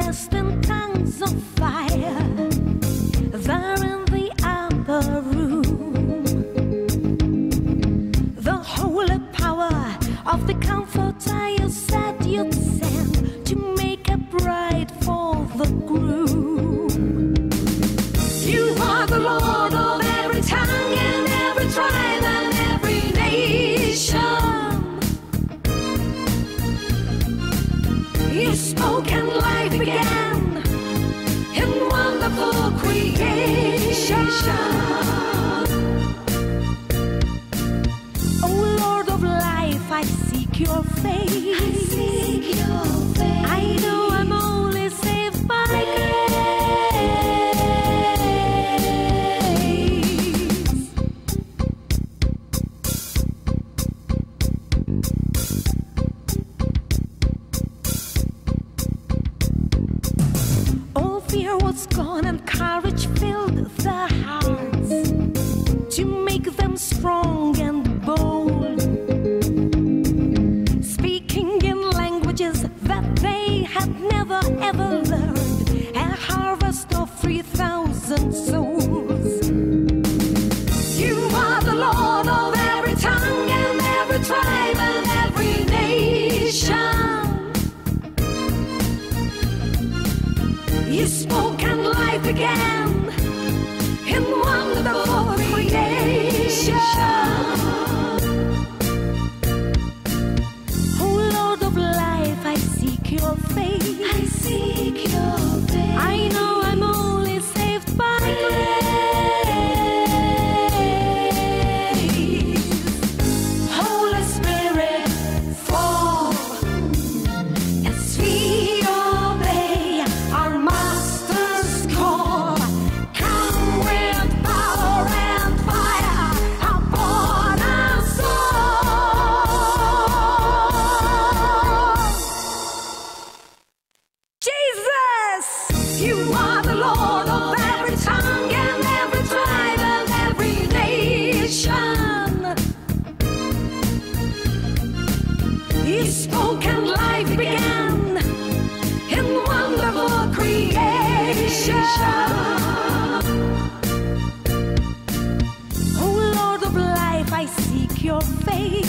dressed in tongues of fire. There in the upper room, the holy power of the comforter you said you'd send to make a bride for the groom. You are the Lord of every tongue and every tribe and every nation. You spoke and life began in wonderful creation. Oh Lord of life, I seek your face. I seek your face. I know I'm only saved by grace. All fear was gone and courage filled their hearts to make them strong and bold, speaking in languages that they had never ever learned, a harvest of 3,000 souls. You are the Lord of every tongue and every tribe and every nation. You spoke and life began in wonderful creation. Oh Lord of life, I seek your face. I seek your face. I know I'm only saved by grace. Holy Spirit, fall as we obey our Master's call. Come with power and fire upon us all. Jesus, you are the Lord of every tongue and every tribe and every nation. You spoke and life began in wonderful creation. Oh Lord of life, I seek your face.